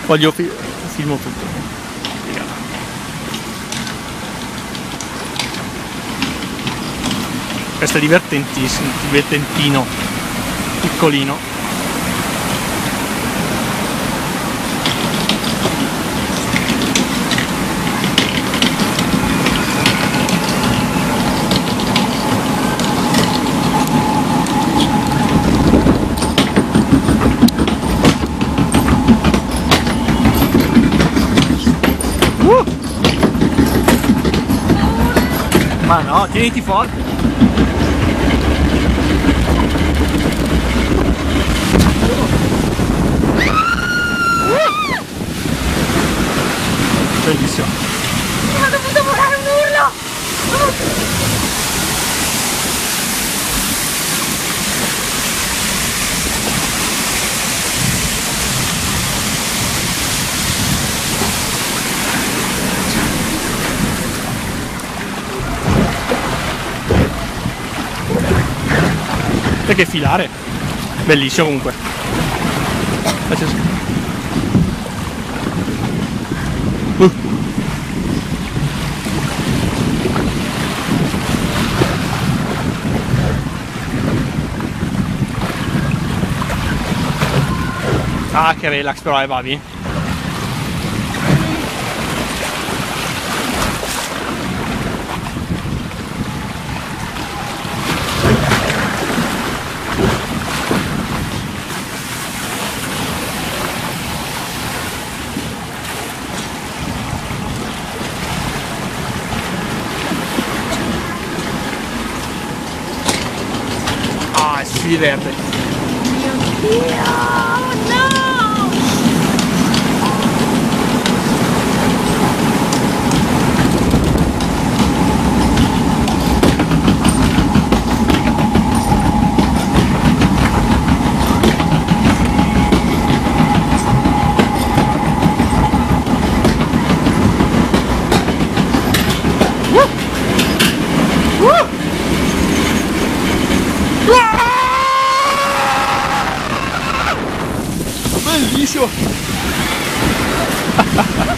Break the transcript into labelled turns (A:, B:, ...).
A: Voglio filmo tutto. Questo è divertentissimo, divertentino, piccolino. Ma no, tieniti forte. Bellissimo.
B: Mi ha dovuto volare un urlo!
A: Che filare. Bellissimo comunque. Ah, che relax però, Babi. Ah, si diverte.
B: Mio Dio! No!
A: Bellissimo!